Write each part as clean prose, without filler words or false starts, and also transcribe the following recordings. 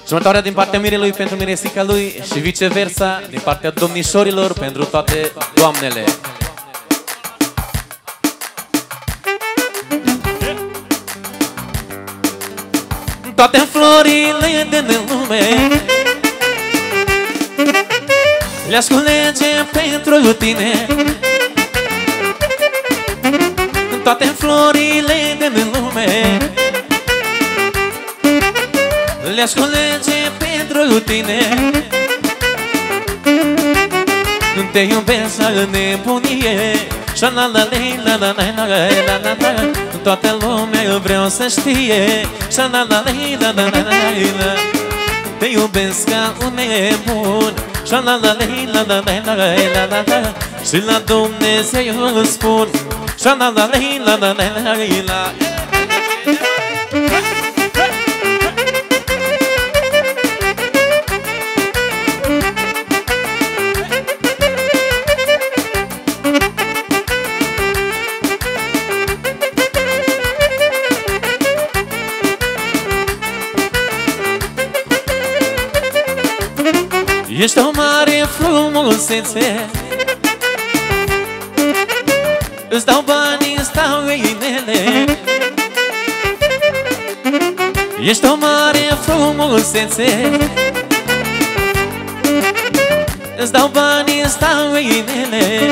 Următoarea din partea mirelui pentru miresica lui și viceversa din partea domnișorilor pentru toate doamnele. Toate florile din lume le-aș culege pentru tine. Toate florile din lume le-aș culege pentru tine. Te iubesc la nebunie, șa-la-la-lei-la-la-la-la-la-la. Toată lumea vreau să știe, șa-la-la-lei-la-la-la-la-la. Te iubesc ca un nebun, șa-la-la-lei-la-la-la-la-la-la. Și la Dumnezeu îți spun, șa-la-la-lei-la-la-la-la-la-la. Ești o mare frumusețe, îți dau bani, îți dau inele. Ești o mare frumusețe, îți dau bani, îți dau inele.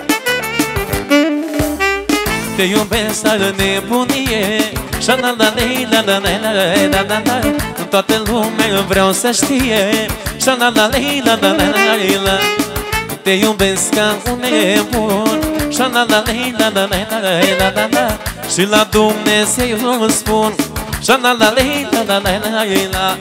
Te iubesc la nebunie, șa-la-la-lei-la-la-la-la-la-la. În toată lumea vreau să știe, șa-la-la-lei-la-la-la-la-la. Te iubesc ca un nebun, șa-la-la-lei-la-la-la-la-la-la. Și la Dumnezeu îți spun, șa-la-la-lei-la-la-la-la-la-la.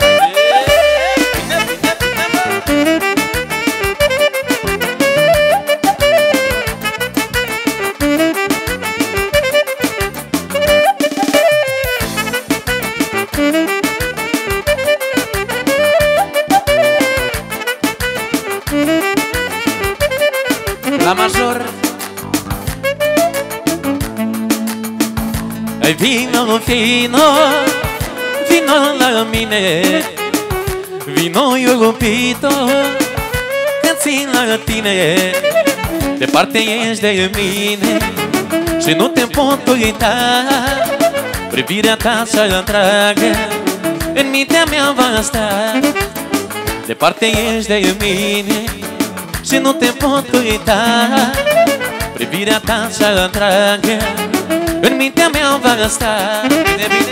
La major. Vino, vino, vino la mine, vino iubito, că țin la tine. Departe ești de mine și nu te pot uita. Privirea ta cea dragă în mintea mea va sta. Departe ești de mine și nu te pot uita. Privirea ta cea dragă în mintea mea va sta. Bine, bine.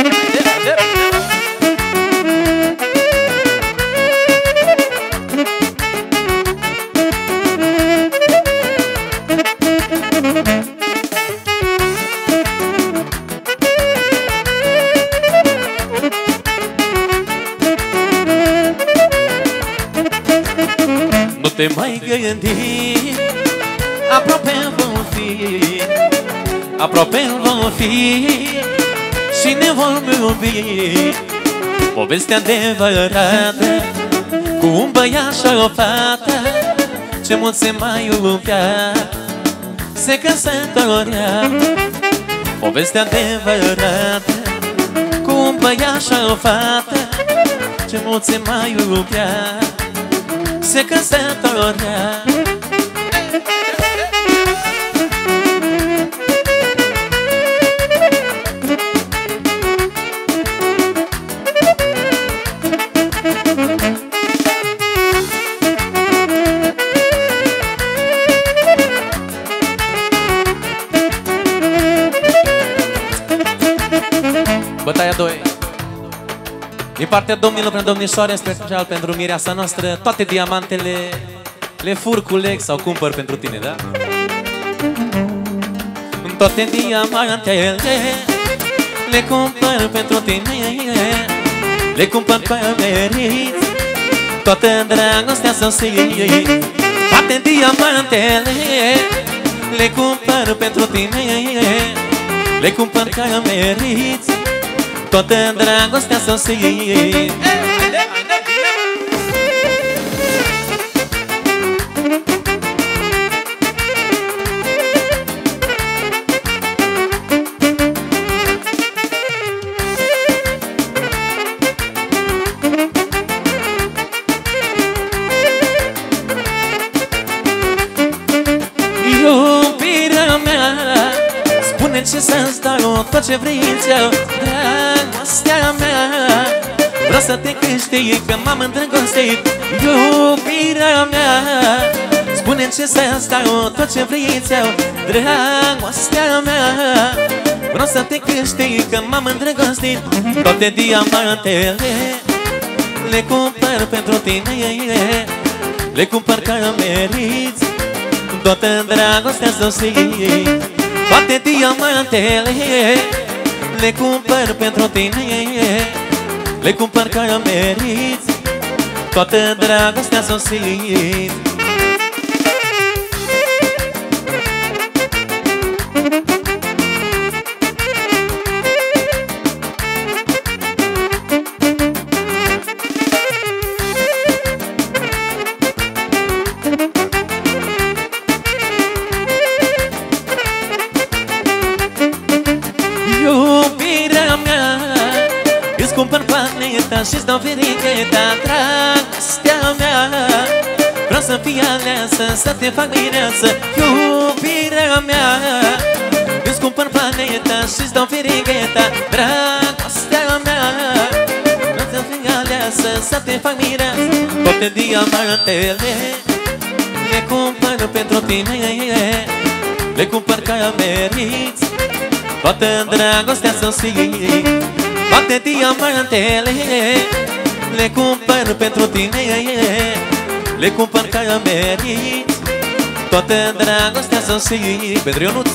Nu te mai gândi, aproape vom fi, aproape vom fi și ne vom iubi. Povestea adevărată cu un băiat și o fată, ce mult se mai iubea, se căsătorea. Povestea adevărată cu un băiat și o fată, ce mult se mai iubea, se căsătorea. Bătaia 2. Din partea domnilor pentru domnișoare, special pentru mireasa noastră, toate diamantele le fur, culeg sau cumpăr pentru tine, da? Toate diamantele le cumpăr pentru tine, le cumpăr pe merit, toată dragostea să simt. Toate diamantele le cumpăr pentru tine, le cumpăr ca merit, toată dragostea să simt. ce vrei ți-au, dragostea mea. Vreau să te câștig, că m-am îndrăgostit, iubirea mea. Spune-mi ce să stau, tot ce vrei ți-au, dragostea mea. Vreau să te câștig, că m-am îndrăgostit. Toate diamantele le cumpăr pentru tine, le cumpăr că meriți toată dragostea să o știi. Toate diamantele le cumpăr pentru tine, le cumpăr că meriți toată dragostea să o știi. Și-ți dau fericheta, dragostea mea. Vreau să fii aleasă, să te fac mireasă, iubirea mea. Îți cumpăr planeta și-ți dau fericheta, dragostea mea. Vreau să fii aleasă, să te fac mireasă. Toate diamantele le cumpăr pentru tine, le cumpăr că meriți toată dragostea să o știi. Toate diamantele le cumpăr pentru tine, le cumpăr că meriți toată dragostea să o știi. Pentru Ionut.